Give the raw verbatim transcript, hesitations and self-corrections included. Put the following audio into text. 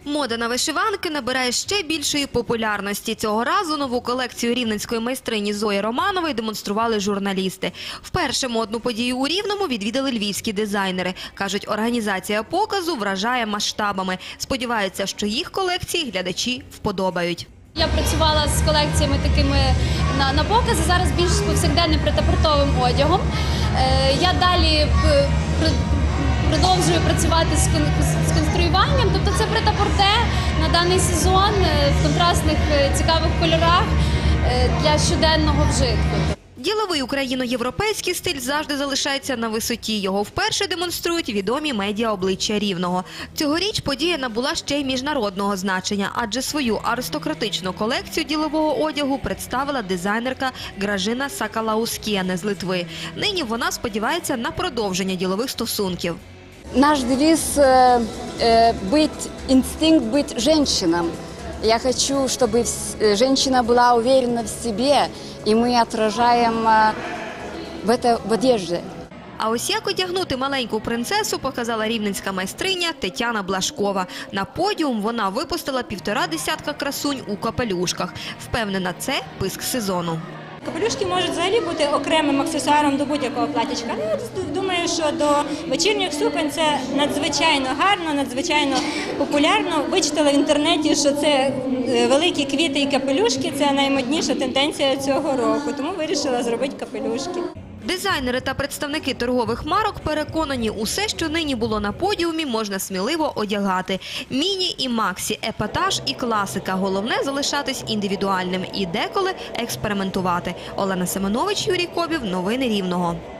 Мода на вишиванки набирає ще більшої популярності. Цього разу нову колекцію рівненської майстрині Зої Романової демонстрували журналісти. Вперше модну подію у Рівному відвідали львівські дизайнери. Кажуть, організація показу вражає масштабами. Сподіваються, що їх колекції глядачі вподобають. Я працювала з колекціями такими на, на покази, зараз більш з повсякденним прет-а-портовим одягом. Е, я далі продовжую працювати з, кон, з конструюванням, тобто це прет-а-порте на даний сезон в контрастних цікавих кольорах для щоденного вжитку. Діловий україно-європейський стиль завжди залишається на висоті. Його вперше демонструють відомі медіа обличчя Рівного. Цьогоріч подія набула ще й міжнародного значення, адже свою аристократичну колекцію ділового одягу представила дизайнерка Гражина Сакалаускіане з Литви. Нині вона сподівається на продовження ділових стосунків. Наш девиз – быть инстинкт, быть женщином. Я хочу, чтобы женщина была уверена в себе, и мы отражаем в это в одежде. А ось як одягнути маленьку принцесу показала рівненська майстриня Тетяна Блашкова. На подіум вона випустила півтора десятка красунь у капелюшках. Впевнена, це писк сезону. Капелюшки можуть взагалі бути окремим аксесуаром до будь-якого платячка. Я думаю, що до вечірніх суконь це надзвичайно гарно, надзвичайно популярно. Вичитала в інтернеті, що це великі квіти і капелюшки – це наймодніша тенденція цього року, тому вирішила зробити капелюшки. Дизайнери та представники торгових марок переконані, усе, що нині було на подіумі, можна сміливо одягати. Міні і максі, епатаж і класика. Головне – залишатись індивідуальним і деколи експериментувати. Олена Семенович, Юрій Кобів. Новини Рівного.